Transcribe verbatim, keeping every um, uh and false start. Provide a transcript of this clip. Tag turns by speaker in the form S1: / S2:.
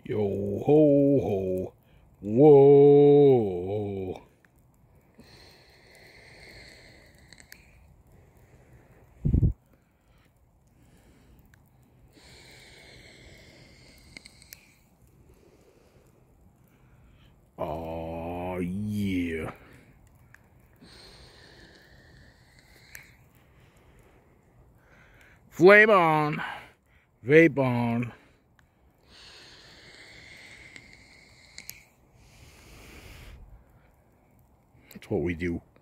S1: Yo ho ho. Whoa. Oh yeah. Flame on. Vape on. That's what we do.